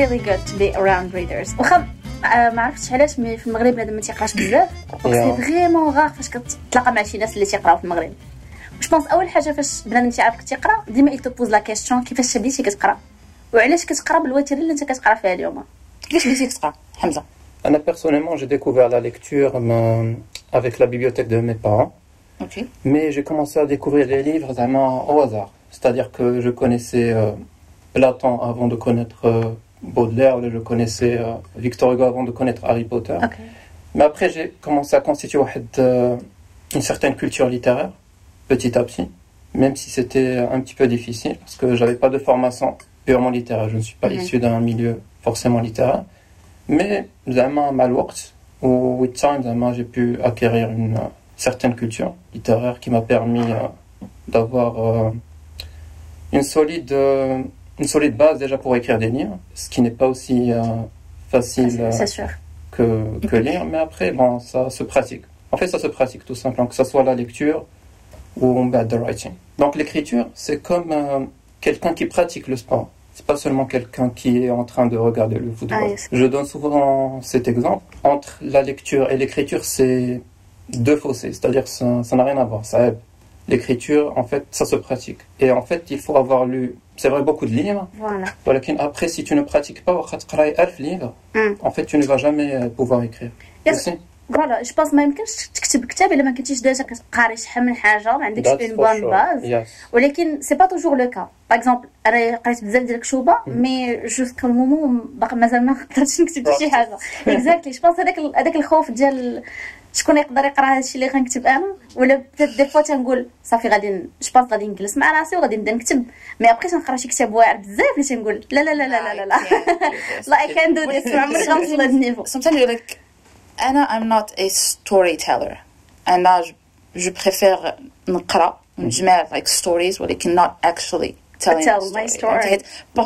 really good to be around readers. واخا ما عرفتش علاش مي في المغرب بنادم ما تيقراش بزاف سي فريمون غار فاش كتلاقى مع شي ناس اللي تيقراو في المغرب. جو بونس اول حاجه فاش بنادم تيعرفك تيقرا ديما يتوبوز لا كيسيون كيفاش بديتي كتقرا وعلاش كتقرا بالوتيره اللي انت كتقرا فيها اليوم. كيفاش بديتي تقرا حمزه؟ Anna, personnellement, j'ai découvert la lecture avec la bibliothèque de mes parents. Okay. Mais j'ai commencé à découvrir les livres au hasard. C'est-à-dire que je connaissais Platon avant de connaître Baudelaire, je connaissais Victor Hugo avant de connaître Harry Potter. Okay. Mais après, j'ai commencé à constituer une certaine culture littéraire, petit à petit, même si c'était un petit peu difficile, parce que je n'avais pas de formation purement littéraire. Je ne suis pas issu d'un milieu forcément littéraire. Mais mal ou with time, j'ai pu acquérir une certaine culture littéraire qui m'a permis d'avoir une solide base déjà pour écrire des livres, ce qui n'est pas aussi facile que lire. Mais après, bon, ça se pratique. En fait, ça se pratique tout simplement, que ce soit la lecture ou the writing. Donc l'écriture, c'est comme quelqu'un qui pratique le sport. C'est pas seulement quelqu'un qui est en train de regarder le football. Yes. Je donne souvent cet exemple. Entre la lecture et l'écriture, c'est deux fossés. C'est-à-dire que ça n'a rien à voir. Ça aide. L'écriture, en fait, ça se pratique. Et en fait, il faut avoir lu, c'est vrai, beaucoup de livres. Voilà. Après, si tu ne pratiques pas, livres, en fait, tu ne vas jamais pouvoir écrire. Yes. فوالا جو بونس ما يمكنش تكتب كتاب الا ما كنتيش ديجا كتقاري شحال من حاجه ما عندكش اون بون باز ولكن سي با توجور لو كا باغ اكزومبل انا قريت بزاف ديال الكتوبه مي جوست مومون باقي مازال ما قدرتش نكتب شي حاجه اكزاكتلي جو بونس هذاك الخوف ديال شكون يقدر يقرا هذا الشيء اللي غنكتب انا ولا دي فوا تنقول صافي غادي جو بونس غادي نجلس مع راسي وغادي نبدا نكتب مي ابخي تنقرا شي كتاب واعر بزاف اللي تنقول لا لا لا لا لا لا لا اي كان دو ذيس عمري غنوصل لهذا النيفو. Sometimes you're like I'm not a storyteller and je préfère نقرا ونجمع like stories ولكن not actually telling my story.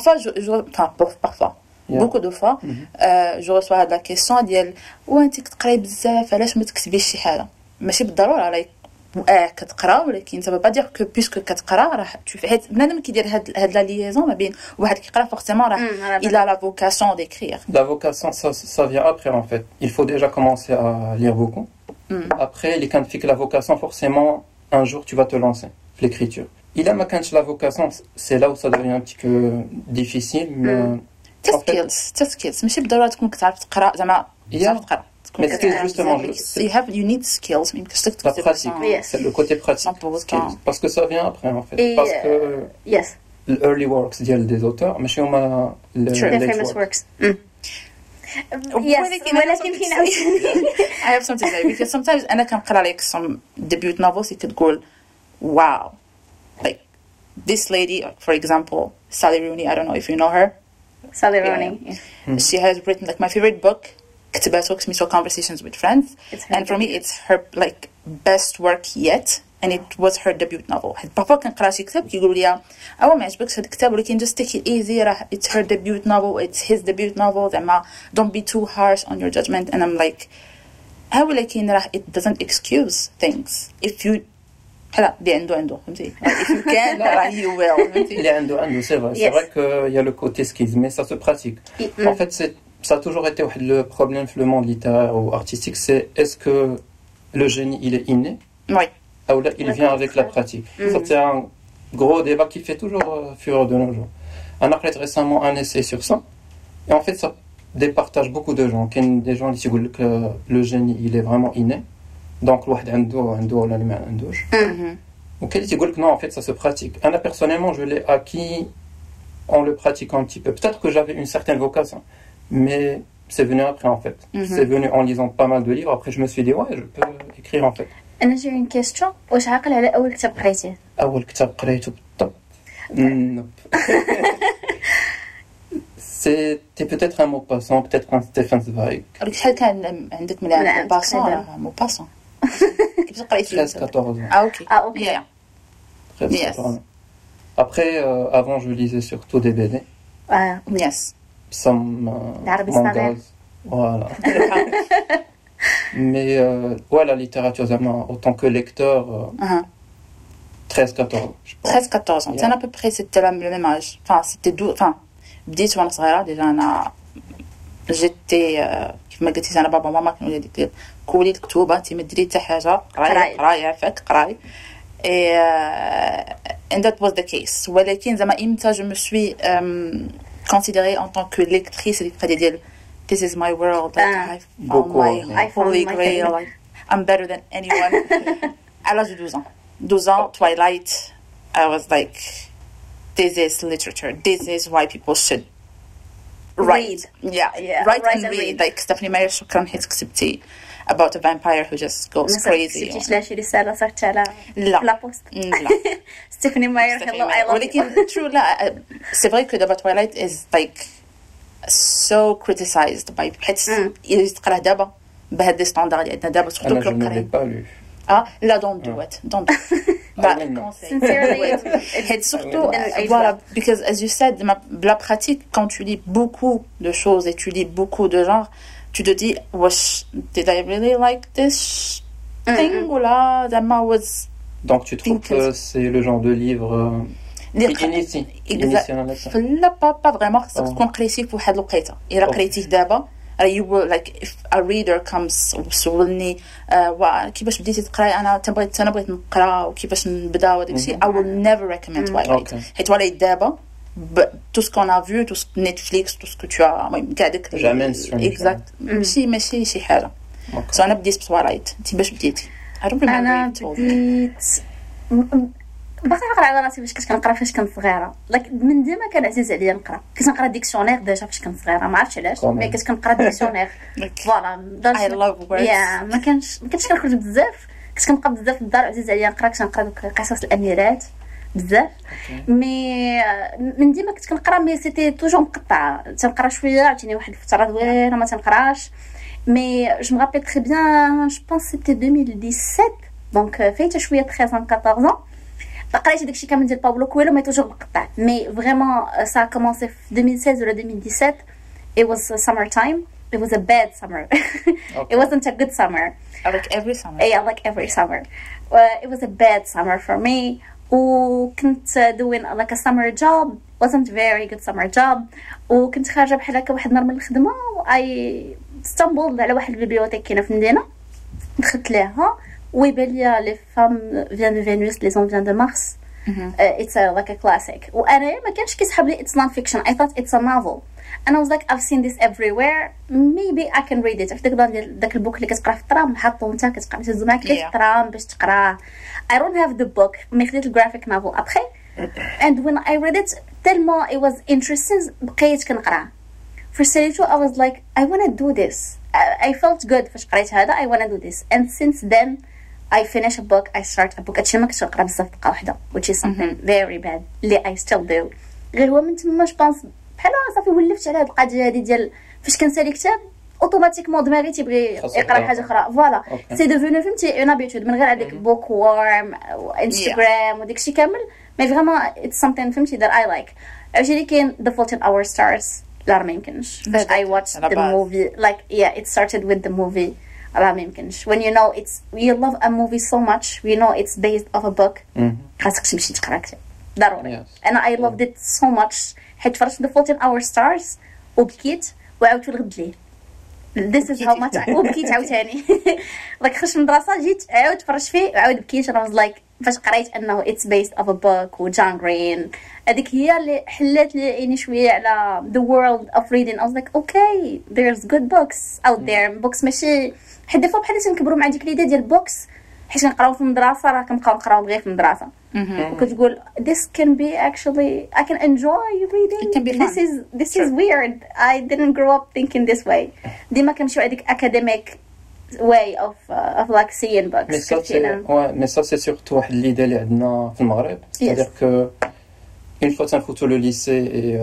Parfois beaucoup de fois je reçois هاد la question ديال وانت كتقراي بزاف علاش ما تكتبيش شي حاجه ماشي بالضروره راهي كتقرا ولكن ça veut pas dire que puisque كتقرا راه حيت بنادم كيدير هاد لا ليزون ما بين واحد كيقرا فورسيمون راه il a la vocation d'écrire. La vocation ça vient après en fait. Il faut déjà commencer à lire beaucoup. Après les quand tu fais la vocation forcément un jour tu vas te lancer l'écriture. Il a quand la vocation c'est là où ça devient un petit peu difficile mais skills ماشي بالضروره تكون كتعرف تقرا زعما تعرف تقرا. Mais c'est justement you need skills mais la pratique c'est le côté pratique parce que ça vient après en fait parce que early works des auteurs ماشي هما famous works ولكن فين I have something to say because sometimes أنا كنقرا like some debut novels كتقول wow like this lady for example Sally Rooney I don't know if you know her. Sally Rooney she has written like my favorite book كتباتو سميتو Conversations with Friends and for me it's her like best work yet and it was her debut novel. حيت بابا كنقرا شي كتاب كيقولوا لي ما عجبكش هذا الكتاب ولكن just take it easy راه it's her debut novel it's his debut novel زعما don't be too harsh on your judgment and I'm like ولكن راه it doesn't excuse things if you هلا اللي عنده فهمتي if you can راه you will فهمتي اللي عنده c'est vrai que il y a le côté skills mais ça se pratique en fait ça a toujours été le problème dans le monde littéraire ou artistique, c'est est-ce que le génie il est inné ou là il vient avec la pratique. Ça c'est un gros débat qui fait toujours fureur de nos jours. On a fait récemment un essai sur ça et en fait ça départage beaucoup de gens. Il y a des gens qui disent que le génie il est vraiment inné, donc le واحد عنده ولا اللي ما عندوش. Ou qui disent que non en fait ça se pratique. Moi personnellement je l'ai acquis en le pratiquant un petit peu. Peut-être que j'avais une certaine vocation. Mais c'est venu après en fait. C'est venu en lisant pas mal de livres. Après je me suis dit ouais je peux écrire en fait. أنا j'ai une question. واش عاقل على أول كتاب قريتيه؟ أول كتاب قريته بالضبط. C'était peut-être un Maupassant, peut-être un Stefan Zweig. شحال كان عندك من Maupassant؟ كيفاش قريتي؟ 13-14 ans. Ok. Yeah. 13-14 ans. Après avant je lisais surtout des BD. Yes. Mangas. Voilà. Mais la littérature, autant que lecteur, 13-14 ans. 13-14 ans. À peu près, c'était le même âge. Enfin, c'était بديت وانا صغيره ديجا انا جيتي كيف ما قلتي انا بابا وماما كانوا يقولوا كولي الكتوبه انت ما ديري حتى حاجه قراي عافاك قراي and that was the case ولكن زعما امتى je me suis considérée en tant que lectrice اللي تبقى ديال this is my world like I found my grail like I'm better than anyone à l'âge de 12 ans Twilight I was like this is literature this is why people should write write and read like Stephanie Meyer شكرا حيت كتبتي about a vampire who just goes crazy كتبتيش لا شي رساله صيفطتي على لا بوست لا Stephanie Meyer hello I love ولكن true لا c'est vrai que دابا Twilight is like so criticized by حيت إذا تقراه دابا بهاد لي ستاندار اللي عندنا دابا سورتو كلو قراي لا don't do it sincerely it's surtout voilà because as you said la pratique quand tu lis beaucoup de choses et tu lis beaucoup de genres tu te dis wesh did I really like this thing ou là zama was donc tu trouves que c'est le genre de livre لا pas vraiment خاصك تكون قريتيه في واحد الوقيته الا قريتيه دابا you will like if a reader comes وسولني كيفاش بديتي تقراي انا بغيت نقرا وكيفاش نبدا وداك الشيء I will never recommend Twilight حيت Twilight دابا tout ce qu'on a vu tout ce Netflix tout ce que tu as المهم كاع داك exact ماشي شي حاجه سو انا بديت بتوايلايت انت باش بديتي انا بديت باقي نقرا على راسي فاش كنت كنقرا فاش كنت صغيره من ديما كان عزيز عليا نقرا كنت نقرا ديكسيونير ديجا فاش كنت صغيره ما عرفتش علاش مي كنت كنقرا ديكسيونير فوالا I love words ما كنتش كنخرج بزاف كنت كنبقى بزاف في الدار عزيز عليا نقرا كنت نقرا دوك قصص الاميرات بزاف مي من ديما كنت كنقرا مي سيتي توجور مقطعه تنقرا شويه عاوتاني واحد الفتره زوينه ما تنقراش مي جو me rappelle très bien je pense c'était 2017 دونك فايته شويه 13 ans 14 ans قريت داكشي كامل ديال بابلو كويلو مي توجور مقطع مي فريمون سا كومونسي في 2016 ولا 2017 it was summer time it was a bad summer it wasn't a good summer like every summer like every summer it was a bad summer for me وكنت doing like a summer job wasn't very good summer job وكنت خارجه بحال هكا واحد النهار من الخدمه استنبول على واحد البيبليوتيك كاينه في المدينه دخلت ليها ويبان لي لي فام فيان دو فينوس لي زون فيان دو مارس it's like a classic وانا ما كانش كيسحب لي it's non fiction I thought it's a novel and I was like I've seen this everywhere maybe I can read it عرفتي داك البوك اللي كتقرا في الترام حاطو انت كتقرا تهز معاك في الترام باش تقراه I don't have the book مي خديت الجرافيك نوفل après and when I read it tellement it was interesting بقيت كنقراه فرساليتو I was like I want to do this I felt good فاش قريت هذا I want to do this and since then I finish a book I start a book هادشي ما كنتش نقرا بزاف دقه واحده which is something very bad اللي I still do غير هو من تما جبانس بحال صافي ولفت على هاد القضيه هادي ديال فاش كنسالي كتاب اوتوماتيكمون دماغي تيبغي يقرا حاجه اخرى فوالا سي ديفونو فهمتي اون ابيتود من غير هذيك بوك وورم انستغرام وداكشي كامل مي فريمون اتس something فهمتي that I like عجبني كاين The Fault in Our Stars لا ما يمكنش I watched the movie like it started with the movie راه ما يمكنش when you know it's you love a movie so much you know it's based off a book خاصك تمشي تقرا كتاب ضروري انا I loved it so much حيت فرجت The Fault in Our Stars وبكيت وعاودت الغد ليه this is how much وبكيت عاوتاني like خرجت من المدرسه جيت عاود فرجت فيه وعاود بكيت انا was like فاش قريت انه it's based off a book وجون جرين هذيك هي اللي حلات لي عيني شويه على the world of reading I was like okay there's good books out there books ماشي حيت دفا بحال تنكبروا مع ديك ليدي ديال books حيت نقراو في المدرسه راه كنبقاو نقراو غير في المدرسه وكتقول this can be actually I can enjoy reading it can be fun. this is weird I didn't grow up thinking this way ديما كنمشيو هذيك academic way of like seeing books mais ça c'est surtout واحد l'idée اللي عندنا في المغرب c'est-à-dire que une fois تنفوتو le lycée et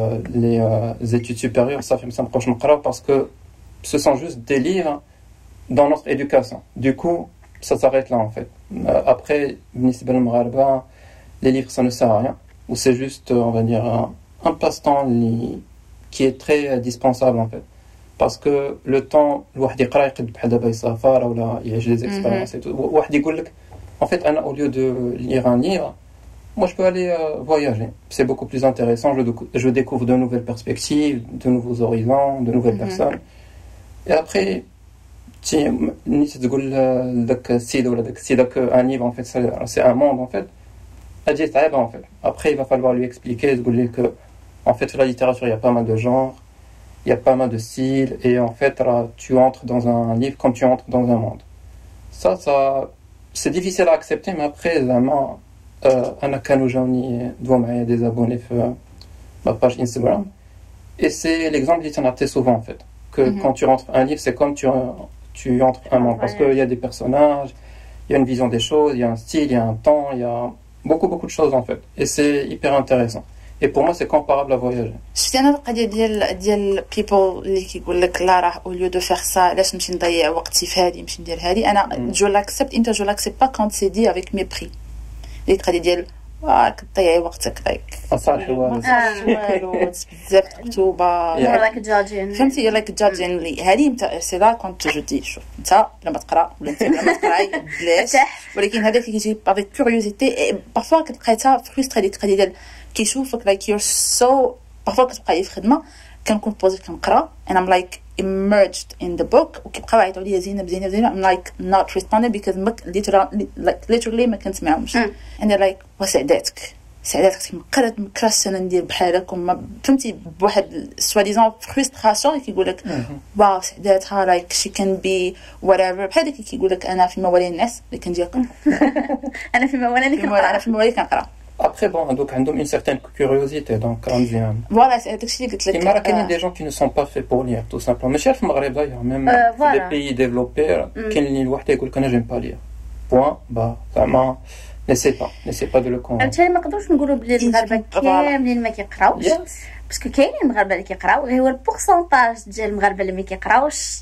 les études supérieures ça fait ما نبقاوش نقراو parce que ce sont juste des livres dans notre éducation du coup ça s'arrête là en fait après بالنسبة للمغاربة les livres ça ne sert à rien ou c'est juste on va dire un passe-temps qui est très indispensable en fait parce que le temps الواحد يقرا يقد بحال دابا يسافر ولا يعيش des expériences et tout واحد يقول لك en fait انا au lieu de lire un livre moi je peux aller voyager. C'est beaucoup plus intéressant. Je découvre de nouvelles perspectives, de nouveaux horizons, de nouvelles personnes. Et après, un livre en fait, c'est un monde en fait. En fait. Après, il va falloir lui expliquer que en fait, la littérature, il y a pas mal de genres, il y a pas mal de styles, et en fait, là, tu entres dans un livre comme tu entres dans un monde. Ça, c'est difficile à accepter, mais après, vraiment, أنا كانوا جاوني دوا معايا des abonnés sur ma page Instagram, et c'est l'exemple qui t'en a été souvent en fait, que quand tu rentres un livre, c'est comme tu entres un monde, parce qu'il y a des personnages, il y a une vision des choses, il y a un style, il y a un temps, il y a beaucoup de choses en fait, et c'est hyper intéressant. Et pour moi c'est comparable à voyager. شفتي انا القضيه ديال people اللي كيقول لك لا راه au lieu de faire ça علاش نمشي نضيع وقتي في هذه نمشي ندير هذه انا جو لاكسبت انت جو لاكسبت با كونت سي دي افيك ميبري اللي القضيه ديال كتضيعي وقتك لايك صالح والو بزاف مكتوبه like judging فهمتي لايك جادجين لي هذه انت سي لا كونت جو دي شوف انت لما تقرا ولا انت لما تقراي بلاش ولكن هذاك كيجي بافيك كيوريوزيتي بارفوا كتلقايتها فريستري ديك القضيه ديال كيشوفك like you're so بارفوا كتبقاي في خدمه كنكون بوزيت كنقرا and I'm like immersed in the book وكيبقاو يعيطوا لي زينب I'm like not responding because literally ما كنسمعهمش and they're like وسعداتك مكرس انا ندير بحالك وما فهمتي بواحد سواديزون فرستراسيون كيقول لك واو سعداتها like she can be whatever بحال داك كيقول لك انا في موالين الناس اللي كندير انا في موالين كنقرا Après, bon, donc, ils ont une certaine curiosité, donc, on vient. Voilà, c'est ce que je dis. Il y a des gens qui ne sont pas faits pour lire, tout simplement. Mais chef Maghreb, d'ailleurs, même les pays développés, qui ne lisent pas, j'aime pas lire. Point, bah, vraiment, n'essaie pas de le convaincre. أنا ما نقدرش نقولوا بلي المغاربة كاملين ما كيقراوش باسكو كاينين المغاربة اللي كيقراو غير هو البورسونتاج ديال المغاربة اللي ما كيقراوش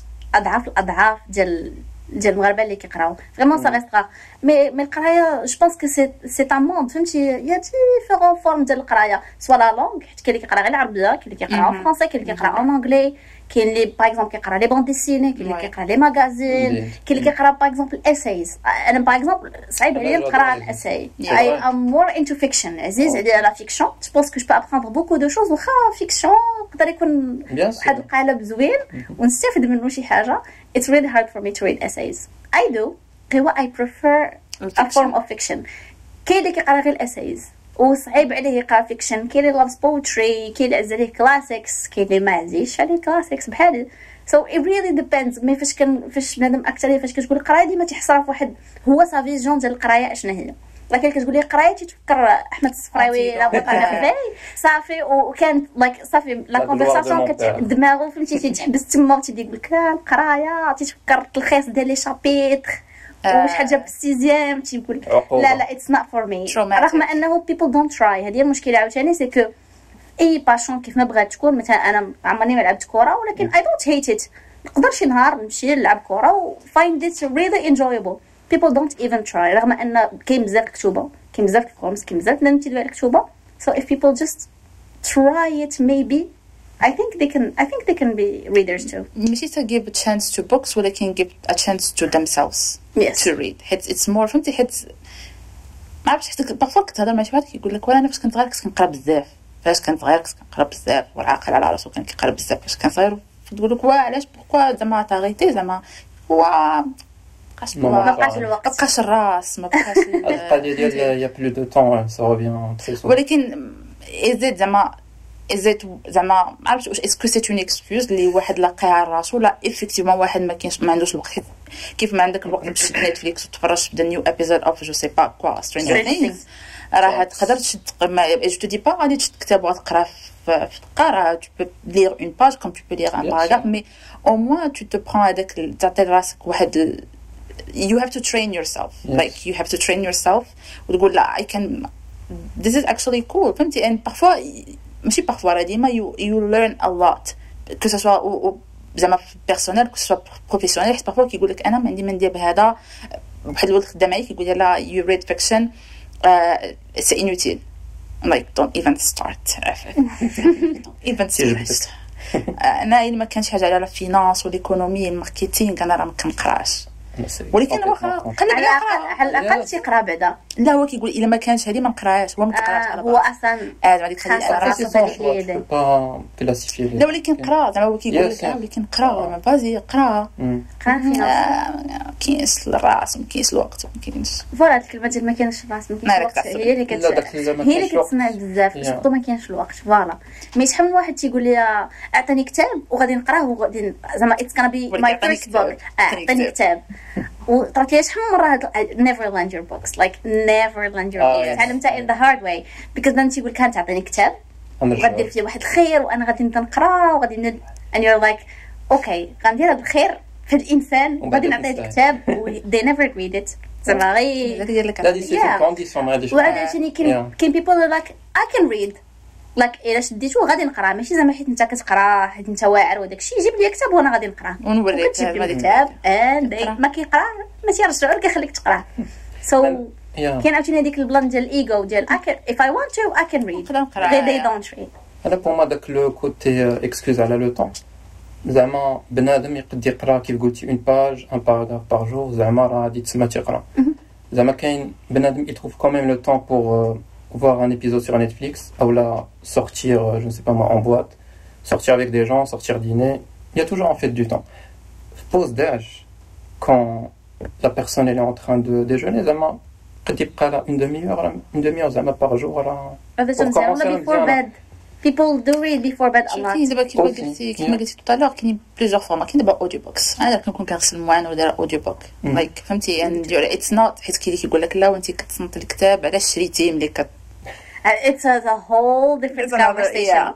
اضعاف ديال المغاربه اللي كيقراو فريمون سا ريست رار مي القرايه جو بونس كو سي ان موند فهمتي يا ديفيرون فورم ديال القرايه سوا لا لونغ حيت كاين اللي كيقرا غير العربيه كاين اللي كيقرا فرونسي كاين اللي كيقرا اون انجلي كاين اللي باغ اكزومبل كيقرا لي بون ديسيني كاين اللي كيقرا لي ماغازين كاين اللي كيقرا باغ اكزومبل اسايز انا باغ اكزومبل صعيب عليا نقرا الاساي اي ام مور انتو فيكشن عزيز عليا لا فيكشن جو بونس كو جو با ابراندر بوكو دو شوز واخا فيكشن يقدر يكون واحد القالب زوين ونستافد منه شي حاجه. It's really hard for me to read essays. I do. I prefer a form of fiction. كاين اللي كيقرا غير essays وصعيب عليه يقرا fiction. كاين اللي loves poetry. كاين اللي عز عليه classics. كاين اللي ما عزيزش عليه classics بحالي. So it really depends. مي فاش بنادم اكثر فاش كتقول القرايه ديما تيحصرها في واحد هو سا فيجن ديال القرايه اشنا هي. لكن كتقول لي قرايه تفكر احمد الصفراوي لا بقى نخبي صافي وكان لايك صافي لا كونفرساسيون دماغو فهمتي تيتحبس تما وتيدي يقول لك القرايه تيتفكر التلخيص ديال لي شابيتر وش حاجه بالسيزيام تيقول لا اتس نوت فور مي رغم انه بيبل دونت تراي. هذه المشكله عاوتاني سي كو اي باشون كيف ما بغات تكون مثلا انا عمرني ما لعبت كره ولكن اي دونت هيت ات نقدر شي نهار نمشي نلعب كره و find it really enjoyable. People don't even try رغم أن كاين بزاف كتوبة كاين بزاف الكورس كاين بزاف الناس تيديروا كتوبة. So if people just try it maybe I think they can be readers too. ماشي to give a chance to books ولكن give a chance to themselves to read. It's more فهمتي حيت ما عرفتش حتى بارفوا كتهضر مع شي واحد كيقول لك وانا فاش كنت صغير كنت كنقرا بزاف فاش كنت صغير كنت كنقرا بزاف والعاقل على راسو كان كيقرا بزاف فاش كان صغير تقول لك علاش بوكو زعما تاغيتي زعما ما بقاش الوقت ما بقاش الراس ما بقاش القضيه ديال يا بلو دو طون سا ريفيان تري سو ولكن ازيد زعما ما عرفتش واش اسكو سي اون اكسكيوز اللي واحد لاقيها راسو لا افيكتيفمون واحد ما عندوش الوقت كيف ما عندك الوقت باش تشد نتفليكس وتفرج في نيو ابيزود اوف جو سي با كوا سترينجر ثينجز راه تقدر تشد جو تو دي با غادي تشد كتاب وتقرا في القراءه tu peux lire une page comme tu peux lire un paragraphe mais au moins tu te prends هذاك تعطي راسك واحد you have to train yourself like you have to train yourself وتقول لا I can this is actually cool فهمتي and parfois ماشي parfois راه ديما you learn a lot que ça soit زعما personnel que ça soit professionnel حيت parfois كيقول لك انا ما عندي ما ندير بهذا واحد الولد خدام معايا كيقول لي لا you read fiction c'est inutile I'm like don't even start don't even start انا ما كانش حاجه على الفينانس والايكونومي الماركتينغ انا راه ما كنقراش ولكن واخا قلب على الاقل تيقرا بعدا. لا هو كيقول الا ما كانش هذه ما نقراهاش، هو ما تقراش على هو اصلا غادي تخلي كلاسيفيي. لا ولكن قرا زعما هو كيقول لك ولكن قرا ما بازي قرا كاينش الراس ما كاينش الوقت ما كاينش فوالا الكلمه ديال ما كاينش الراس ما كاينش الوقت هي اللي كتصنع بزاف سورتو ما كاينش الوقت. فوالا مي شحال من واحد تيقول لي اعطيني كتاب وغادي نقراه وغادي زعما اتس كان بي ماي فيرست بوك. اعطيني كتاب وطرات لي شحال من مره هاد never lend your books like never lend your books. تعلمتها in the hard way because then تيقول كان تعطيني كتاب وغادير فيه واحد الخير وانا غادي نبدا نقرا وغادي and you're like اوكي غندير هذا الخير في الانسان وغادي نعطيه الكتاب they never read it زعما غير هذه سي كونديسيون غادي وعلاش كاين people like I can read like الا شديتو غادي نقرا ماشي زعما حيت انت كتقرا حيت انت واعر وداك الشيء جيب لي كتاب وانا غادي نقراه ونوريك هذا الكتاب ما كيقرا ما تيرجع غير كيخليك تقراه كاين عاوتاني هذيك البلان ديال الايغو ديال if I want to I can read they don't read. انا بور ما داك لو كوتي اكسكوز على لو طون زعما بنادم يقد يقرا كيف قلتي اون باج ان باراغراف بار جور زعما راه غادي تسمى تيقرا زعما كاين بنادم يتروف quand même le temps pour voir un épisode sur Netflix ou là sortir je ne sais pas moi en boîte, sortir avec des gens, sortir dîner, il y a toujours en fait du temps. Pause d'âge quand la personne elle est en train de déjeuner زعما قد يبقى لها une demi-heure زعما par jour راه before bed. People do read before bed a lot. دابا كيما قلتي طالع كاين بليزيور فورما كاين دابا اوديو بوكس انا كنكون كنغسل الموان وداير اوديو بوك لايك فهمتي يعني اتس نوت حيت كيقول لك لا وانت كتصنت الكتاب علاش شريتيه ملي it's a whole different conversation.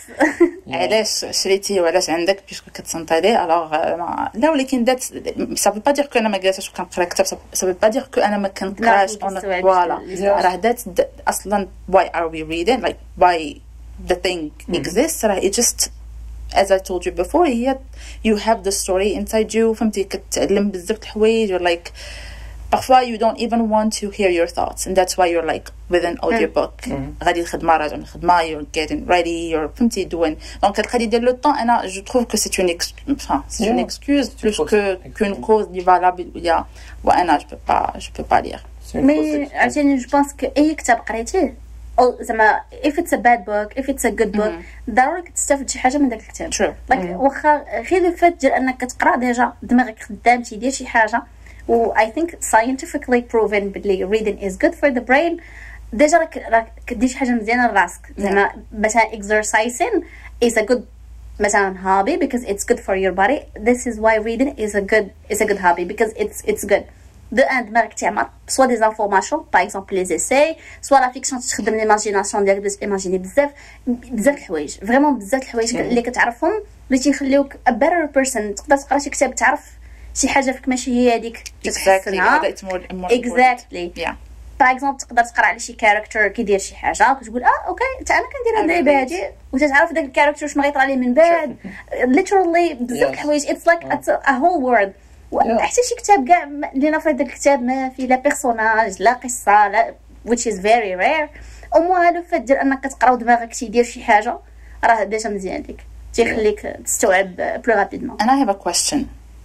علاش شريتيه وعلاش عندك بيسكو كتصنت عليه الوغ لا ولكن ذات سا با دير كو انا ما جالساش وكنقرا كتاب سا با دير كو انا ما كنقراش فوالا راه ذات اصلا why are we reading like why the thing exists it just as I told you before you have the story inside you فهمتي كتعلم بزاف د الحوايج or like parfois you don't even want to hear your thoughts and that's why you're like with an audiobook غادي الخدمه راجع من الخدمه you're getting ready you're فهمتي doing donc القضيه ديال لو طون انا je trouve que c'est une excuse plus qu'une cause valable وانا je peux pas lire mais عشان je pense que اي كتاب قريتيه زعما if it's a bad book if it's a good book ضروري تستافد شي حاجه من داك الكتاب like واخا غير الفات ديال انك كتقرا ديجا دماغك خدام تيدير شي حاجه و I think scientifically proven بلي reading is good for the brain ديجا راك كدير شي حاجه مزيانه لراسك زعما مثلا exercising is a good مثلا hobby because it's good for your body. This is why reading is a good hobby because it's good. De un دماغك تعمر soit des informations par exemple les essais soit la fiction تخدم l'imagination ديالك باش ايماجيني بزاف الحوايج فريمون بزاف الحوايج اللي كتعرفهم اللي تيخليوك a better person تقدر تقرا شي كتاب تعرف شي حاجه فيك ماشي هي هذيك تحسنها exactly par exemple تقدر تقرا على شي كاركتر كيدير شي حاجه كتقول اوكي حتى انا كندير هاد اللعيبه هادي وتتعرف داك الكاركتر شنو غيطرى ليه من بعد literally بزاف الحوايج it's like a whole world حتى شي كتاب كاع اللي نفرض داك الكتاب ما فيه لا بيرسوناج لا قصه لا which is very rare او هذا الفات ديال انك كتقرا ودماغك تيدير شي حاجه راه ديجا مزيان ليك تيخليك تستوعب بلو رابيدمون. And I have a question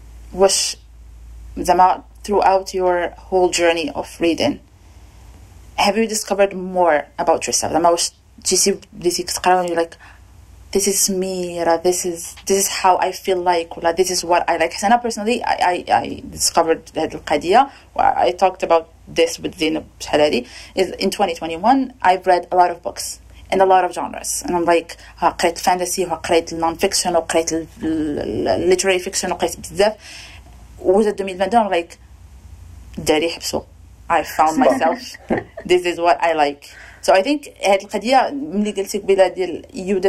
واش زعما throughout your whole journey of reading have you discovered more about yourself زعما واش بديتي كتقرا و like this is me or this is how I feel like or this is what I like. And personally I discovered هذه القضية I talked about this with Zainab Shalali is in 2021 I've read a lot of books in a lot of genres and I'm like قريت الفانتسي وقريت النون-fiction وقريت literary fiction وقريت بزاف وجد 2022 I'm like داري حبسو I found myself this is what I like. So I think هاد القضية ملي قلتي قبيلة ديال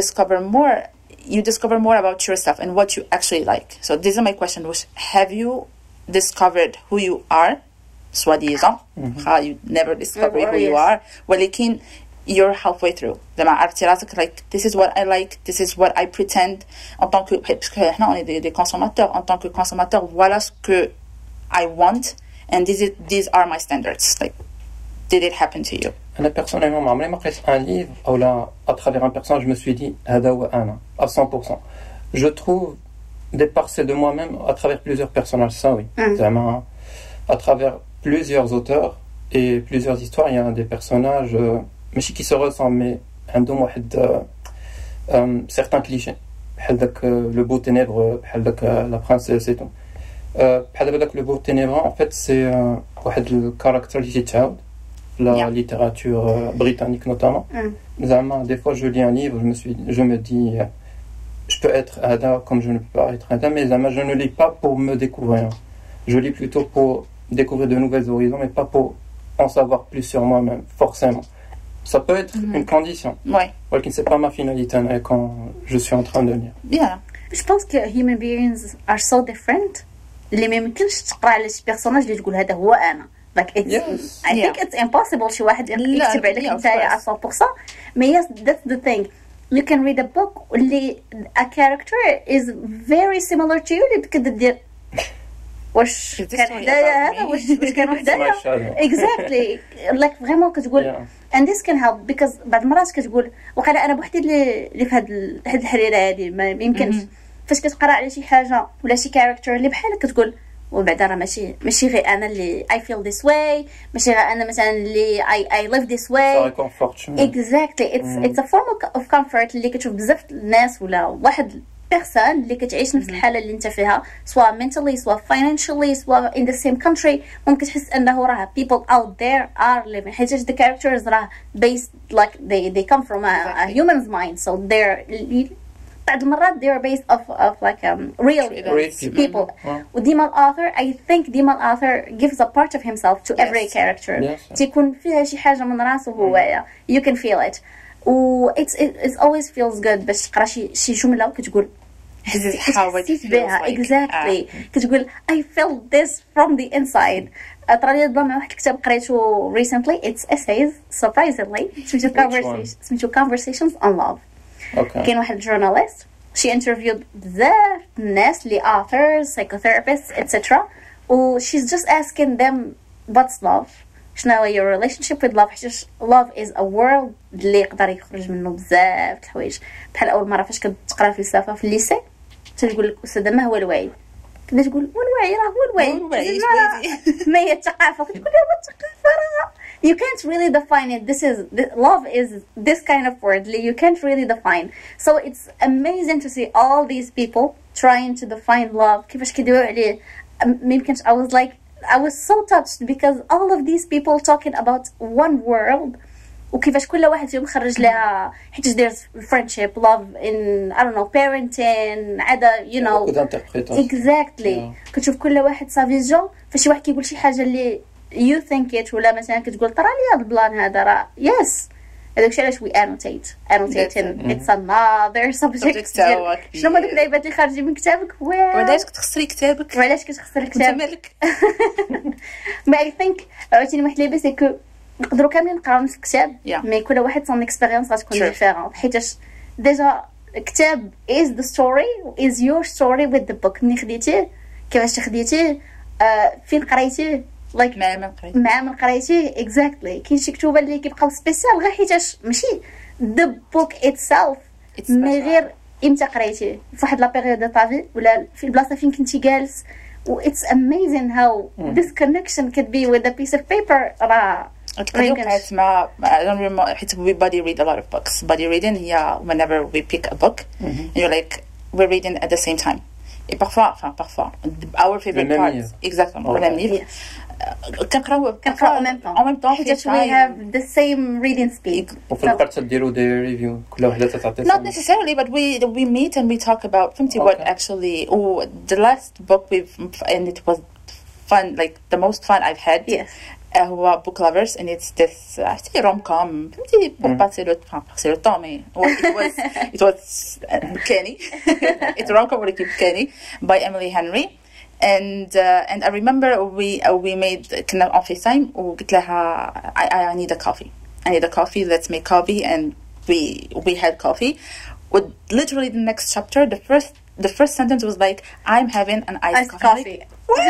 you discover more about yourself and what you actually like. So this is my question was have you discovered who you are سواديزا you never discover who you are ولكن you're halfway through زعما عرفتي راسك like this is what I like this is what I pretend en tant que parce que احنا on est des consommateurs en tant que consommateur voilà ce que I want and these are my standards like did it happen to you? أنا personnellement ما عمري ما قريت un livre أو لا à travers un personnage je me suis dit هذا هو أنا à 100%. Je trouve des parcelles de moi-même à travers plusieurs personnages ça oui. زعما à travers plusieurs auteurs et plusieurs histoires. Il y a des personnages ماشي qui se ressemblent mais عندهم واحد certains clichés بحال داك le beau ténébreux بحال داك la princesse et tout. بحال داك le beau ténébreux en fait c'est واحد الكاركتر اللي تيتعاود la littérature britannique notamment. زعما des fois je lis un livre je me dis je peux être Ada comme je ne peux pas être Ada, mais je ne lis pas pour me découvrir. Je lis plutôt pour découvrir de nouvelles horizons, mais pas pour en savoir plus sur moi-même, forcément. Ça peut être une condition. Ouais. Mais c'est pas ma finalité quand je suis en train de lire. Yeah. Je pense que human beings are so different. اللي ما يمكنش تقرا على شي بيرسوناج اللي تقول هذا هو أنا. Like it's, I think it's impossible شي واحد يكتب عليك نتايا على 100%. But yes, that's the thing. You can read a book اللي a character is very similar to you اللي تقدر دير واش كان حدايا هذا واش كان حدايا exactly like vraiment كتقول and this can help because بعض المرات كتقول وقيلا انا بوحدي اللي في هاد الحريره هذه ما يمكنش فاش كتقرا على شي حاجه ولا شي character اللي بحالك كتقول وبعدا راه ماشي غير انا اللي I feel this way ماشي غير انا مثلا اللي I live this way exactly it's a form of comfort اللي كتشوف بزاف الناس ولا واحد person اللي كتعيش نفس الحاله اللي انت فيها سواء mentally سواء financially سواء in the same country ممكن تحس انه راه people out there are living حيت the characters راه based like they come from a human's mind so they're بعض المرات they're based of like real people وديما الauthor I think ديما الauthor gives a part of himself to every character تكون فيها شي حاجه من راسه هو you can feel it و it always feels good باش تقرا شي جمله وكتقول حسيت بها exactly كتقول I felt this from the inside طرا لي مع واحد الكتاب قريته recently it's essays surprisingly سميتو conversations on love كاين واحد journalist she interviewed بزاف الناس اللي authors psychotherapists etc و she's just asking them what's love شنو هو your relationship with love حيت love is a world اللي يقدر يخرج منه بزاف الحوايج بحال اول مره فاش كتقرا الفلسفه في الليسي تقول لك استاذه ما هو الوعي كنا تقول والوعي راه هو الوعي ما هي الثقافه كتقول هو الثقافه راه you can't really define it love is this kind of word you can't really define so it's amazing to see all these people trying to define love كيفاش كيدويو عليه ما يمكنش I was so touched because all of these people talking about one world وكيفاش كل واحد فيهم خرج لها حيت there's friendship love in I don't know parenting عاده you know exactly كتشوف كل واحد سا فيجن فشي واحد كيقول شي حاجه اللي you think it ولا مثلا كتقول ترى لي هذا البلان هذا راه yes هذاك الشيء علاش we annotating it's another subject شنو هما دوك العيبات اللي خارجين من كتابك وعلاش كتخسري كتابك وعلاش كتخسري كتابك ما I think عاوتاني واحد اللعيبه سي كو نقدروا كاملين نقراو نفس الكتاب مي كل واحد سون اكسبيرينس غتكون ديفيرون حيتاش ديجا الكتاب is the story is your story with the book ملي خديتيه كيفاش خديتيه فين قريتيه like مع من قريتيه exactly كاين شي كتوبه اللي كيبقاو سبيسيال غير حيتاش ماشي the book itself مي غير امتى قريتيه في واحد لا بيريود تاع طافي ولا في البلاصه فين كنتي جالس و it's amazing how this connection could be with a piece of paper راه I don't remember we body read a lot of books body reading هي whenever we pick a book and you're like we're reading at the same time et parfois our favorite part exactement le même livre كنقراو en même temps we have the same reading speed وفي الوقت تديروا دي ريفيو كل وحده تعطي not necessarily but we meet and we talk about فهمتي what actually the last book and it was fun like the most fun I've had هو book lovers and it's this rom-com فهمتي pour passer le temps mais it was Kenny it's rom-com ولكن Kenny by Emily Henry and I remember we made كنا on FaceTime وقلت لها I need a coffee let's make coffee and we had coffee with literally the next chapter the first sentence was like I'm having an iced coffee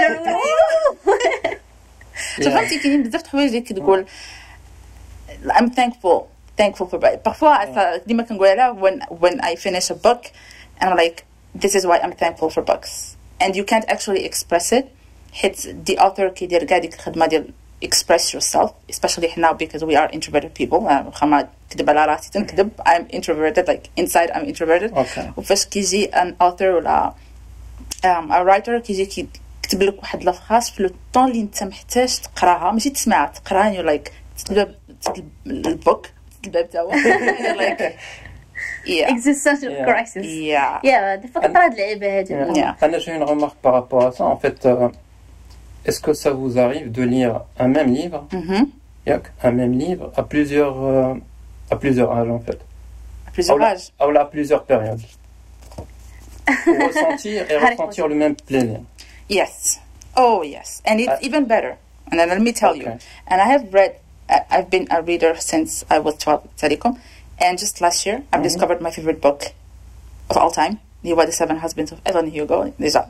فهمتي كاينين بزاف د الحوايج اللي كتقول I'm thankful for parfois ديما كنقول لها when I finish a book and I'm like this is why I'm thankful for books and you can't actually express it حيت the author كيدير كاع ديك الخدمه ديال express yourself, especially now because we are introverted people. خما كذب على راسي تنكذب. I'm introverted, like inside I'm introverted. وفاش كيجي an author ولا a writer كيجي كيكتب لك واحد لافراس في لو طون اللي انت محتاج تقراها ماشي تسمعها تقراها you like تقلب البوك الباب تاعو like existential crisis. دي فقط هاد اللعيبه هذه. انا j'ai une remarque par rapport à ça en fait. Est-ce que ça vous arrive de lire un même livre, un même livre à plusieurs âges en fait, à plusieurs âges, ou à plusieurs périodes, pour ressentir le même plaisir? Yes. Oh yes, and it's even better. And then let me tell you. And I have read. I've been a reader since I was 12. Tarikom, and just last year I've discovered my favorite book of all time. The Seven Husbands of Evelyn Hugo. Déjà.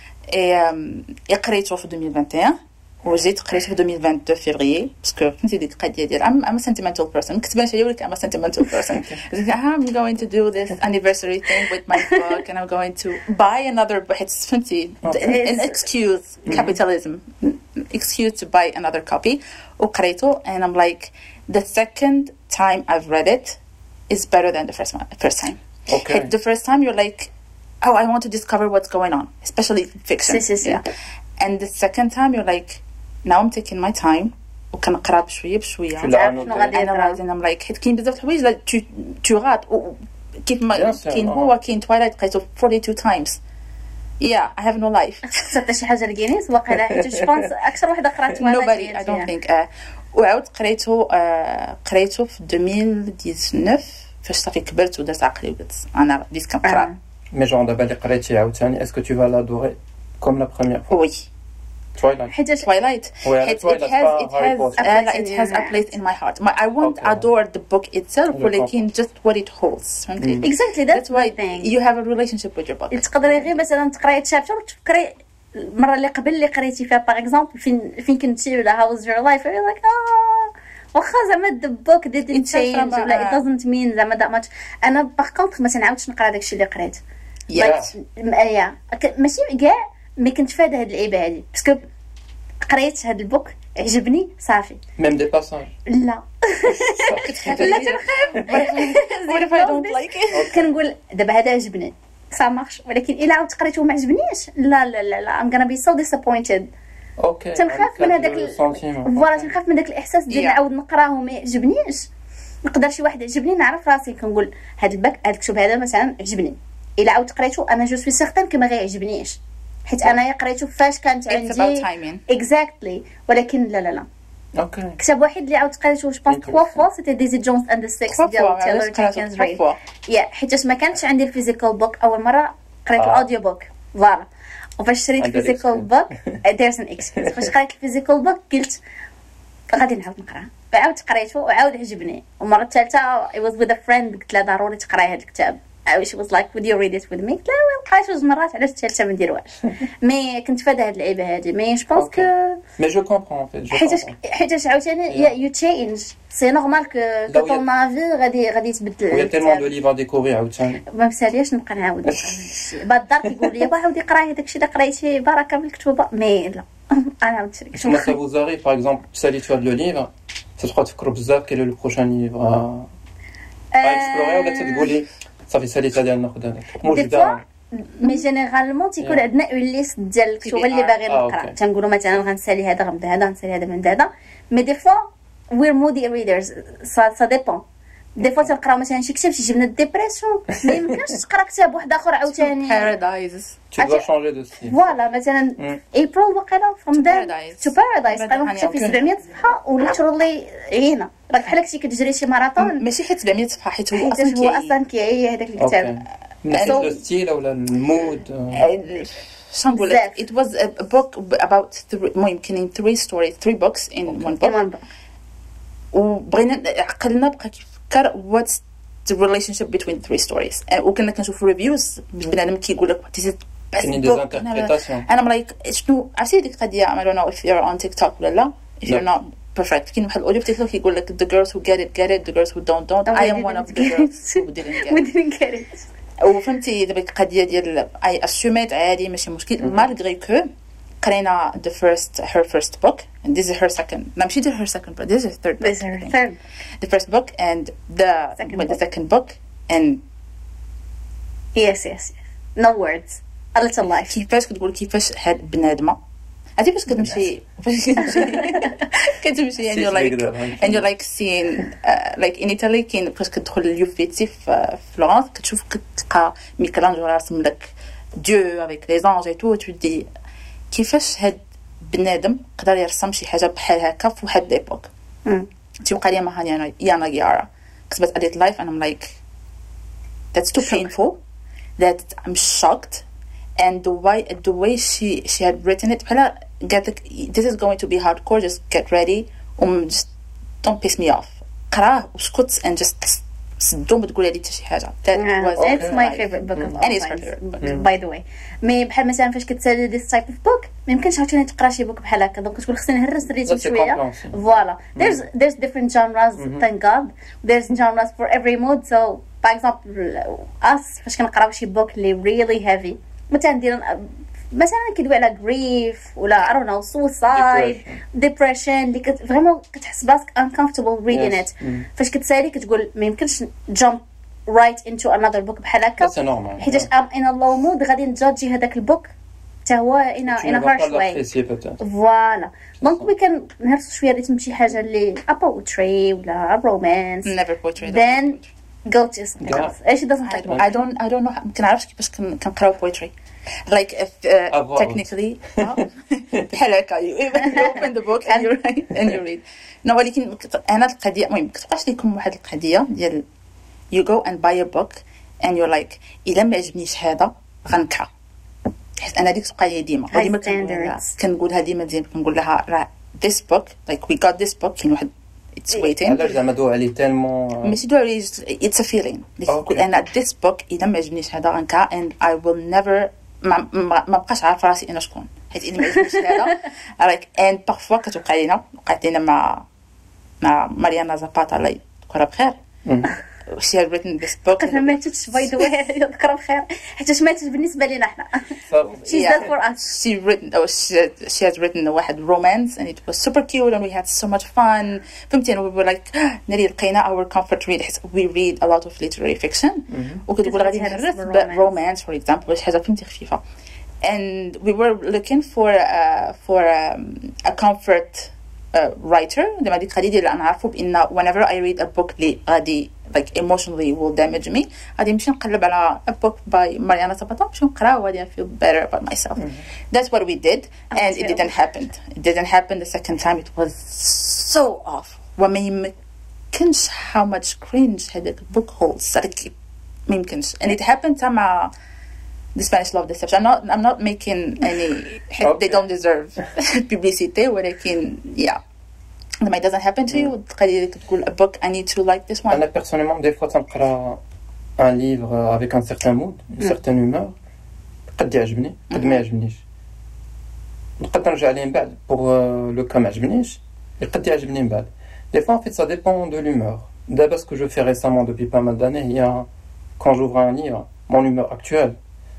قريته في 2021 وجيت قريته في 2022 فيفري باسكو فهمتي ديك القضيه ديال I'm a sentimental person كتبان شي ولكن I'm a sentimental person. I'm going to do this anniversary thing with my book and I'm going to buy another book. It's فهمتي an excuse capitalism excuse to buy another copy وقريته and I'm like the second time I've read it is better than the first time. The first time you're like oh, I want to discover what's going on, especially fiction. Yeah. And the second time, you're like, now I'm taking my time. وكنقرا بشويه بشويه. I'm like حيت كاين بزاف الحوايج لا tu rates. كيف ما كاين هو كاين تويلايت قريته 42 times. Yeah, I have no life. حتى شي حاجه لكينيس واقيلا حيت جوبونس اكثر وحده قرات تويلايت. Nobody, I don't think. وعاود قريته في 2019 فاش صافي كبرت ودرت عقلي وقلت انا بديت كنقرا. Mais genre d'abord les قريتي عاوتاني est-ce que tu vas l'adorer comme la première fois? Oui. Twilight. It has a place in my heart. I won't adore the book itself, ولكن just what it holds. Exactly, that's why thing. You have a relationship with your book. تقدري غير مثلا تقراي تشابتر وتفكري المره اللي قبل اللي قريتي فيها باغ اكزومبل فين كنتي ولا how was your life you're like واخا زعما the book didn't change ولا it doesn't mean زعما that much. انا باغ كونطخ ما تنعاودش نقرا داكشي اللي قريت. ماشي كاع مي كنت فاده هاد اللعيبه هادي باسكو قريت هاد البوك عجبني صافي ميم دي باساج لا what if I don't like it كنقول دابا هذا عجبني سا مارش ولكن الا عاود قريته وما عجبنيش لا I'm gonna be so disappointed. تنخاف من هذاك فوالا تنخاف من داك الاحساس ديال نعاود نقراه وما يعجبنيش. نقدر شي واحد يعجبني نعرف راسي كنقول هاد الكتاب هذا مثلا عجبني الا عاود قريته انا جو سوي سيغتان كما غيعجبنيش حيت انايا قريته فاش كانت عندي اكزاكتلي ولكن لا كتاب واحد اللي عاود قريته جو بونس 3 فوا سيتي ديزي جونز اند ذا 6 ديال تايلور جينكنز ريد حيت ما كانتش عندي الفيزيكال بوك اول مره قريت الاوديو بوك فوالا وفاش شريت الفيزيكال بوك there's an excuse فاش قريت الفيزيكال بوك قلت غادي نعاود نقراه وعاود قريته وعاود عجبني والمره الثالثه I was with a friend قلت لها ضروري تقراي هذا الكتاب. she was like would you read it with me لا قريته جوج مرات علاش الثالثه ما نديروهاش مي كنت فاده هاد اللعيبه هادي مي جو بونس كو مي جو كومبرون ان فيت حيت عاوتاني you change سي نورمال كو طون افي غادي يتبدل وي تيلمون دو ليفر ديكوفري عاوتاني ما مسالياش نبقى نعاود بعد الدار كيقول لي عاودي قراي داكشي اللي قريتي بركه بالكتوبه مي لا انا عاود شريت شنو ça vous arrive par exemple ساليتو هاد لو ليفر تبقاو تفكروا بزاف كاين لو بروشان ليفر اكسبلوري ولا تقولي صافي ساليتها ديال ناخذ هذاك موجوده مي جينيرالمون تيكون عندنا اون ليست ديال الكتب اللي باغي نقرا تنقولوا مثلا غنسالي هذا غنبدا هذا غنسالي هذا من هذا مي دي فوا وير مودي ريدرز سا ديبون دي فوا تنقراو مثلا شي كتاب تيجيبنا الديبرسيون ما يمكنش تقرا كتاب واحد اخر عاوتاني بارادايز tu dois changer de style فوالا مثلا ابريل وقيلا فروم ذير تو بارادايز قالوا كتاب في 700 صفحه وليترالي عينا راك بحال كنتي كتجري شي ماراطون ماشي حيت 700 صفحه حيت هو اصلا كيعي هذاك الكتاب من لو ستيل ولا المود شنقول it was a book about المهم كاينين 3 books in one book وبغينا عقلنا بقى كيفكر what's the relationship between 3 stories وكنا كنشوف ريفيوز بنادم كيقول لك كاينين دي انتربريتاسيون انا لايك شنو عرفتي ديك القضيه I don't know if you're on TikTok ولا لا if you're not perfect كاين واحد الاوديو بتيك توك كيقول لك the girls who get it the girls who don't I am one of the girls who didn't get it وفهمتي دابا القضيه ديال اي اسوميت عادي ماشي مشكل مالغري كو قرينا her first book, and this is her second. No, she did her second book. This is her third book. This is her third. The first book and the second book, and yes. No words. A little life. كيفاش كتقول كيفاش هاد بنادمة عرفتي باش كتمشي and you're like seeing like in Italy كاين باش كتدخل اليوفيتسي في فلورنس كتشوف كتلقى ميكلانجيلو راسم لك ديو avec les anges et tout tu dis كيفاش هاد بنادم قدر يرسم شي حاجة بحال هكا في واحد ليبوك تيوقع لي مع يانا غيارا كتبت عليه لايف and I'm like that's too painful that I'm shocked and the way she had written it بحال قالت لك this is going to be hardcore just get ready just don't piss me off قراه وسكت and just صدوم بتقول لي حتى شي حاجه it's my favorite book of all and it's her favorite book by the way مي بحال مثلا فاش كتسالي this type of book ما يمكنش عاوتاني تقرا شي بوك بحال هكا دونك كتقول خصني نهرس الريتم شويه فوالا there's different genres thank God there's genres for every mood so for example us فاش كنقراو شي book اللي really heavy مثلا كيدوي على grief ولا I don't know suicide depression اللي فريمون كتحس براسك uncomfortable reading it فاش كتسالي كتقول ما يمكنش jump right into another book بحال هكا حيت I'm in a low mood غادي نجادجي هذاك البوك حتى هو in a harsh way فوالا دونك we can نهرسوا شويه ريتم شي حاجه اللي a poetry ولا a romance never poetry then go to ايش doesn't like I don't know ما كنعرفش كيفاش كنقراو poetry like if technically بحال هكا you open the book and you write and you read no ولكن انا القضيه المهم كتبقاش لكم واحد القضيه ديال you go and buy a book and you're like الا ما عجبنيش هذا غنكره حيت انا ديك تبقى لي ديما كنقولها ديما كنقول لها راه this book like we got this book كاين واحد it's waiting علاش زعما دو عليه تالمون ماشي دو عليه it's a feeling انا this book الا ما عجبنيش هذا غنكره and I will never ما بقاش عارفه راسي انا شكون حيت الا ما عجبنيش هذا like and parfois كتوقع لينا وقعت لينا مع ماريانا زاباتا الله يذكرها بخير she had written this book ما ماتتش باي ذا واي يذكرها بخير حيت ماتت بالنسبه لنا احنا she's dead for us she has written واحد romance and it was super cute and we had so much fun فهمتي we were like ناري لقينا our comfort read we read a lot of literary fiction وكتقول غادي نهرس romance for example شي حاجه فهمتي خفيفه and we were looking for a comfort writer دابا هذيك غادي ديال نعرفوا بان whenever I read a book اللي غادي like emotionally will damage me غادي نمشي نقلب على a book by Mariana Zapata نمشي نقرا وغادي I feel better about myself that's what we did and it didn't happen the second time it was so off وما يمكنش how much cringe هذاك book holds ما يمكنش and it happened مع the Spanish love deception I'm not making any they don't deserve publicity ولكن yeah لما it doesn't happen to you تقدري تقول a book I need to like this one أنا personnellement des fois تنقرا un livre avec un certain mood une certaine humeur قد يعجبني قد ما يعجبنيش نقدر نرجع عليه من بعد pour le cas ما عجبنيش قد يعجبني من بعد des fois en fait ça dépend de l'humeur d'abord ce que je fais récemment depuis pas mal d'années il y a quand j'ouvre un livre mon humeur actuelle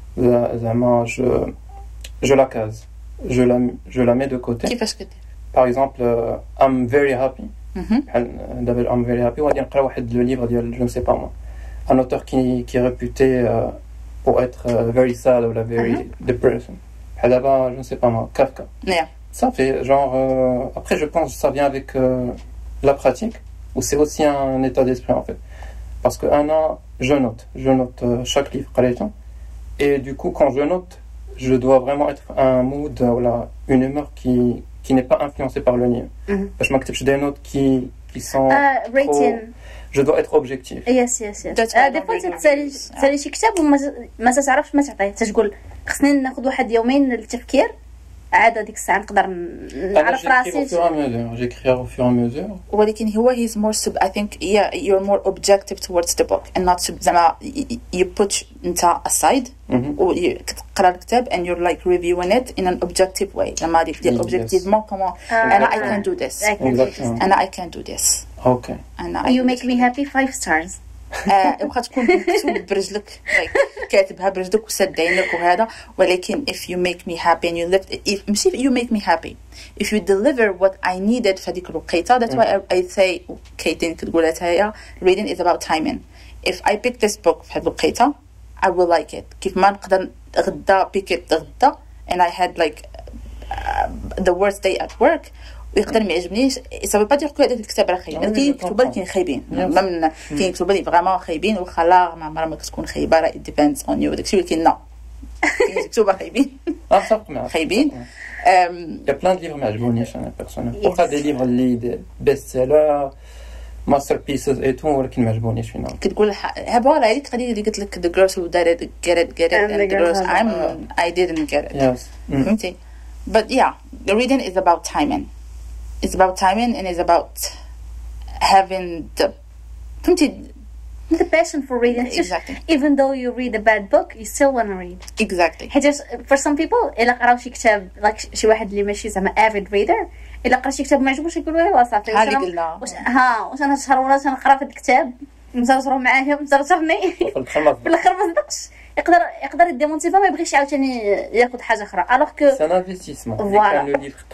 je la case je la mets de côté كيفاش كدير par exemple I'm very happy d'abord I'm very happy وغادي نقرا واحد le livre ديال je ne sais pas moi un auteur qui est réputé pour être very sad ou very depressed بحال دابا je ne sais pas moi Kafka ça fait genre après je pense ça vient avec la pratique ou c'est aussi un état d'esprit en fait parce que je note chaque livre قريته et du coup quand je note je dois vraiment être un mood ou une humeur qui n'est pas influencée par le livre parce que je n'écris des notes qui sont rating je dois être objectif yes des fois تسالي شي كتاب وما تعرفش ما تعطيه تقول خصني ناخذ واحد يومين للتفكير عاد هذيك الساعه نقدر نعرف راسي j'écris au fur et à mesure ولكن هو he's more I think you're more objective towards the book and not زعما you put انت aside وكتقرا الكتاب and you're like reviewing it in an objective way زعما هذيك ديال objectivement comment انا I can do this exactly انا I can do this okay you make me happy 5 stars يبقى تكون مكتوب برجلك كاتبها برجلك وسد عينك وهذا ولكن if you make me happy and you lift if ماشي you make me happy if you deliver what I needed في هذيك الوقيته that's why I say كايتين كتقولها هي reading is about timing if I pick this book في هذه الوقيته I will like it كيف ما نقدر غدا pick it غدا and I had like the worst day at work ويقدر ما يعجبنيش سبب با تقول هذا الكتاب راه خايب كاين كتب اللي خايبين كاين كتب اللي فريمون خايبين وخلا ما عمرها ما كتكون خايبه راه it depends on you داكشي ولكن لا كاين كتب خايبين خايبين il y a plein de livres ما عجبونيش انا personnellement وقع دي livres اللي بيست سيلر ماستر بيسز اي تو ولكن ما عجبونيش فينا كتقول فوالا هذيك القضيه اللي قلت لك the girls who did it get it and the girls I didn't get it فهمتي but yeah the reading is about timing it's about timing and it's about having the passion for reading. Exactly. Even though you read a bad book, you still want to read. Exactly. For some people, إلا قراو شي كتاب like شي واحد اللي ماشي زعما avid reader, إلا قرا شي كتاب ما عجبوش يقول له صافي. واش أنا شهر ولا نقرا في الكتاب مزرزرو معايا مزرزرني. في الآخر ما صدقش. يقدر يديمونتيفا ما يبغيش عاوتاني ياخذ حاجة أخرى. Alors que. C'est un investissement. Voilà. Le livre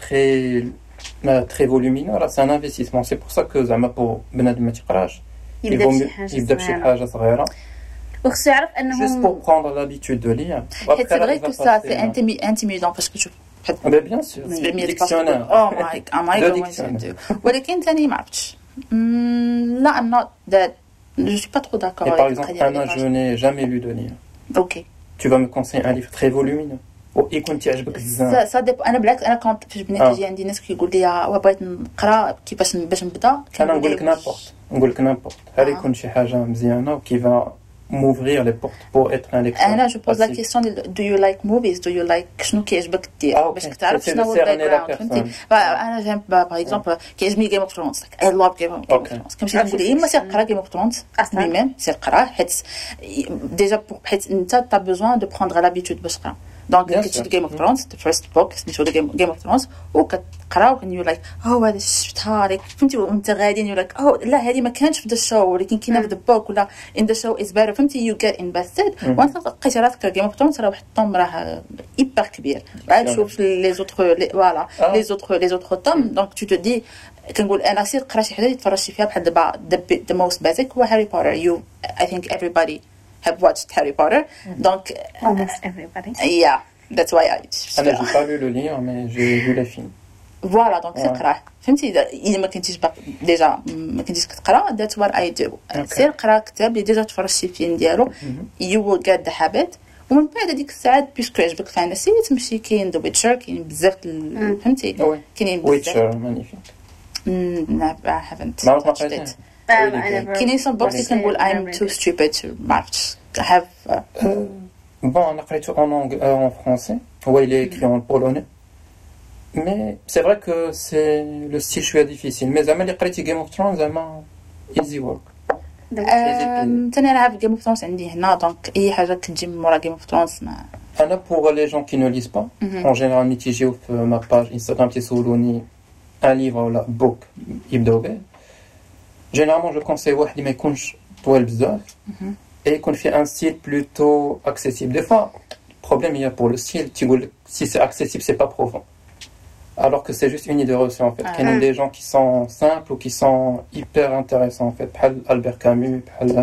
très volumineux, c'est un investissement. C'est pour ça que زعما pour بنادم ما تقراش. يبدا بشي حاجه صغيره وخصو يعرف انه juste pour prendre l'habitude de lire c'est vrai que ça c'est intimidant parce que tu bien sûr dictionnaire oh my god ولكن ثاني ما عرفتش لا I'm not that je suis pas trop d'accord par exemple je n'ai jamais lu de livre ok tu vas me conseiller un livre très volumineux ويكون تعجبك بزاف انا بالعكس انا كنت في البنات تجي عندي ناس كيقول لي بغيت نقرا كيفاش باش نبدا انا نقول لك نابورت هذا يكون شي حاجه مزيانه وكيفا m'ouvrir les portes pour être un lecteur انا جو بوز لا كيسيون do you like movies do you like شنو كيعجبك دير باش تعرف شنو هو الباك جراوند انا جيم باغ اكزومبل كيعجبني جيم اوف ثرونز I love Game of Thrones كنمشي نقول ليه ما سير قرا Game of Thrones اصلا سير قرا حيت ديجا حيت انت تا besoin de prendre l'habitude باش تقرا دونك كتشد Game of Thrones the first book سميتو Game of Thrones وكتقرا وكن you like هذا شفتها لك فهمتي وانت غادي you like لا هذه ما كانتش في the show ولكن كاينه في the book ولا in the show is better فهمتي you get invested وانت لقيتي راسك Game of Thrones راه واحد الطوم راه hyper كبير عاد شوف لي زوتر فوالا لي زوتر طوم دونك tu te dis كنقول انا سير قرا شي حاجه اللي تفرجتي فيها بحال دابا the most basic هو هاري بوتر I think everybody have watched Harry Potter donc almost everybody yeah that's why انا j'ai pas lu le livre mais j'ai vu les films voilà donc تقرا فهمتي اذا ما كنتيش ديجا ما كنتيش كتقرا that's what I do سير قرا كتاب اللي ديجا تفرجتي فيه ديالو you will get the habit ومن بعد هذيك الساعات بيسكو يعجبك فانتسي تمشي كاين ذا ويتشر كاين بزاف فهمتي كاينين ويتشر مانيفيك I haven't watched it كاينين some books اللي كنقول I'm too stupid to match I have bon on a écrit en français ouais il est écrit en polonais mais c'est vrai que c'est le style chouette difficile mais زعما اللي قريتي Game of Thrones زعما easy work تاني راه في Game of Thrones عندي هنا دونك اي حاجه كتجي من مورا Game of Thrones ما انا pour les gens qui ne lisent pas en général ميتيجيو في ما باج انستغرام تيسولوني un livre ولا book يبداو به généralement je conseille واحد اللي ما يكونش طويل بزاف et يكون فيه un style plutôt accessible des fois le problème il y a pour le style tu dis si c'est accessible c'est pas profond alors que c'est juste une idée reçue en fait qu'il y a des gens qui sont simples ou qui sont hyper intéressants en fait بحال Albert Camus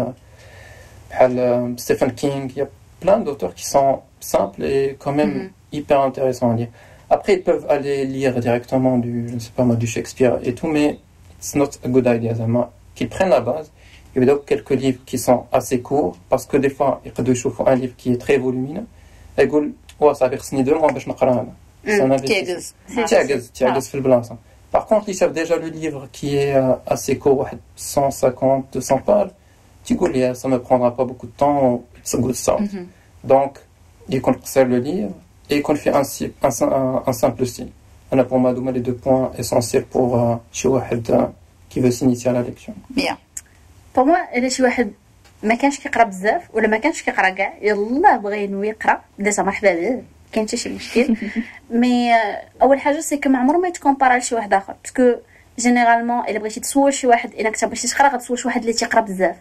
بحال Stephen King il y a plein d'auteurs qui sont simples et quand même hyper intéressants à lire après ils peuvent aller lire directement je ne sais pas moi du Shakespeare et tout mais it's not a good idea qu'ils prennent la base il y a quelques livres qui sont assez courts parce que des fois يقدروا يشوفوا un livre qui est très volumineux يقول ça fait 2 mois باش نقرا انا تعجز في البلاصه par contre ils savent déjà le livre qui est assez court 150 200 pages تقول لي ça me prendra pas beaucoup de temps it's a good start donc يكون قصير le livre et يكون في un simple style انا pour moi هما les 2 points essentiels pour شي واحد qui veut s'initier à la lecture bien pour moi الا شي واحد ما كانش كيقرا بزاف ولا ما كانش كيقرا كاع يلا بغى ينوي يقرا ديجا مرحبا به كاين حتى شي مشكل مي اول حاجه سي كو ما عمره ما يتكومبارا لشي واحد اخر باسكو جينيرالمون الا بغيتي تسول شي واحد الا كنت بغيتي تقرا غتسول شي واحد اللي تيقرا بزاف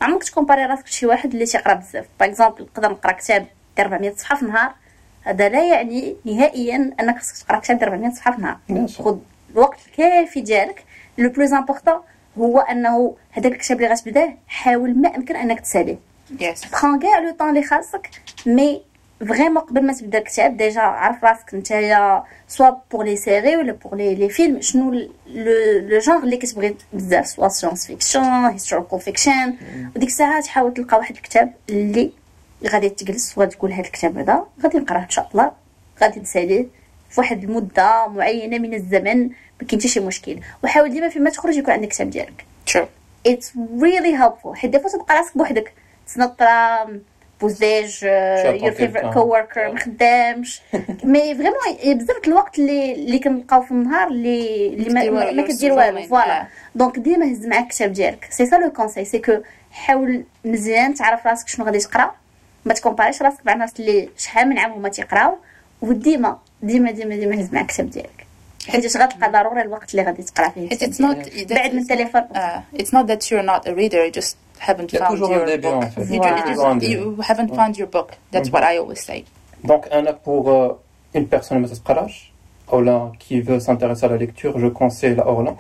عمرك تكومباري راسك بشي واحد اللي تيقرا بزاف. باغ اكزومبل نقدر نقرا كتاب دير 400 صفحه في النهار، هذا لا يعني نهائيا انك خصك تقرا كتاب دير 400 صفحه في النهار. خذ الوقت الكافي ديالك. لو بلوز امبورطون هو انه هذاك الكتاب اللي غتبداه حاول ما امكن انك تساليه. بخون كاع لو طون اللي خاصك، مي فريمون قبل ما تبدا الكتاب ديجا عرف راسك نتايا سوا بور لي سيري ولا بور لي فيلم شنو لو جونغ اللي كتبغي بزاف، سوا ساينس فيكشن، هيستوريكال فيكشن. وديك الساعه تحاول تلقى واحد الكتاب اللي غادي تجلس وتقول هذا الكتاب هذا غادي نقراه ان شاء الله، غادي نساليه في واحد المده معينه من الزمن، ما كاين حتى شي مشكل. وحاول ديما فيما تخرج يكون عندك كتاب ديالك. It's really helpful. حيت دابا تبقى راسك بوحدك تنطر بوزاج your favorite coworker ما خدامش مي فريمون بزاف الوقت اللي كنلقاو في النهار اللي ما كدير والو. فوالا دونك ديما هز معاك الكتاب ديالك. سي سا لو كونساي، سي كو حاول مزيان تعرف راسك شنو غادي تقرا، ما تكومباريش راسك مع الناس اللي شحال من عام هما تيقراو، وديما ديما ديما ديما هز معاك الكتاب ديالك حيت غتلقى ضروري الوقت اللي غادي تقرا فيه. بعد من التليفون it's not that you're not a reader, you just haven't found your book. You haven't found your book. That's what I always say. Donc pour une personne qui ne sait pas qui veut s'intéresser à la lecture, je conseille la Orla.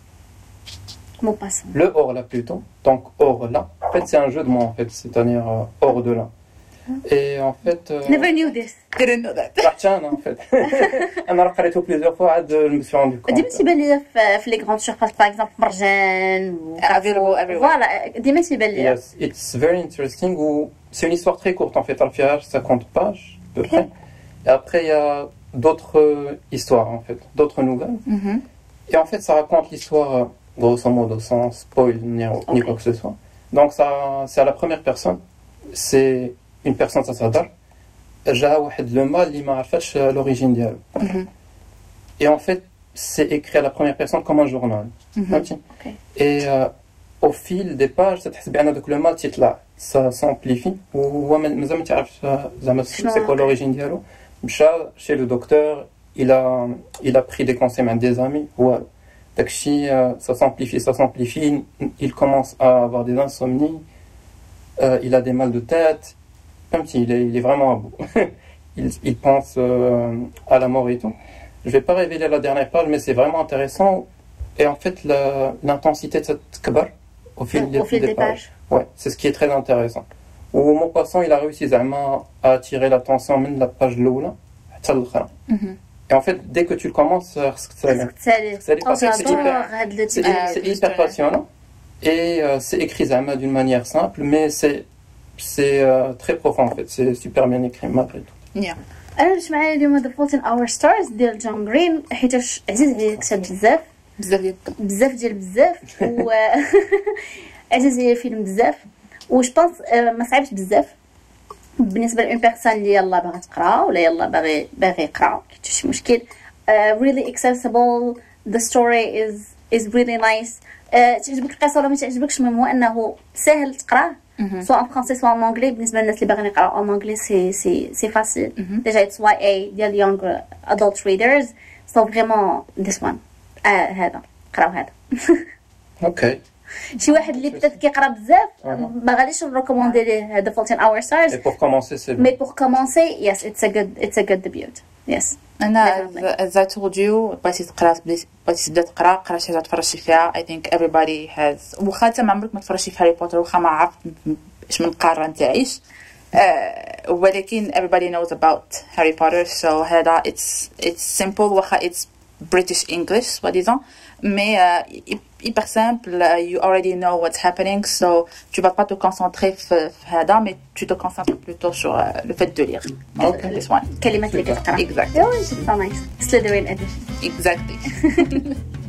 Le Orla plutôt. Donc Orla, en fait c'est un jeu de mots en fait, c'est-à-dire hors de là. Et en fait never knew this. Didn't know that. En fait. أنا قريته plusieurs fois عاد je me suis rendu compte. ديما تيبان لي في لي غراند سورفاس باغ اكزومبل مرجان available everywhere. Voilà, ديما تيبان لي. Yes, it's very interesting. C'est une histoire très courte en fait, elle fait 50 pages à peu près. Et après il y a d'autres histoires en fait, d'autres nouvelles. Et en fait ça raconte l'histoire grosso modo sans spoil ni quoi que ce soit. Donc ça c'est à la première personne. C'est une personne s'adar جا واحد لو مال اللي ما عرفتش l'origine ديالو. Et en fait c'est écrit à la première personne comme un journal. Et au fil des pages تحس بان داك لو مال تيطلع ça s'amplifie وهو مازال ما تعرفش زعما c'est quoi l'origine ديالو. مشى chez le docteur, il a pris des conseils avec des amis, voilà. داكشي ça s'amplifie, il commence à avoir des insomnies, il a des mal de tête. Il est vraiment à bout. il pense à la mort et tout. Je vais pas révéler la dernière page, mais c'est vraiment intéressant. Et en fait, l'intensité de cette kbar au fil des pages. Ouais, c'est ce qui est très intéressant. Au mot passant, il a réussi à attirer l'attention de la page l'oula, et en fait, dès que tu le commences, c'est hyper passionnant. Et c'est écrit d'une manière simple, mais c'est très profond en fait, c'est super bien écrit malgré tout. انا اللي معايا اليوم The Fault in Our Stars ديال جون غرين حيتاش عزيز عليا كتاب بزاف و عزيز عليا الفيلم بزاف، وش بونس ما صعبش بزاف بالنسبه لأون بيرسون اللي يلا باغا تقرا ولا يلا باغي يقرا كاين شي مشكل. really accessible, the story is really nice. تعجبك القصه ولا ما تعجبكش، المهم هو انه سهل تقراه سواء en français سواء en anglais. بالنسبه للناس اللي باغيين يقراو en anglais c'est facile. déjà it's YA ديال young adult readers, so vraiment this one هذا قراو هذا. اوكي شي واحد اللي بدا كيقرا بزاف ما غاديش نريكوموندي ليه The Fault in Our Stars. Et pour commencer c'est mais pour commencer yes it's a good debut. yes. أنا as I told you بغيتي تبدا تقرا شي حاجه تفرجي فيها. I think everybody has واخا انت ما عمرك ما تفرجتي في هاري بوتر واخا ما عرفت اش من قاره انت عايش ولكن everybody knows about Harry Potter, so هذا it's simple واخا it's British English soi-disant, mais hyper simple. You already know what's happening, so tu vas pas te concentrer sur هذا, mais tu te concentres plutôt sur le fait de lire. This one. كلمات اللي كتقرا. Exactly. Oh, it's so nice. Slytherin edition. Exactly.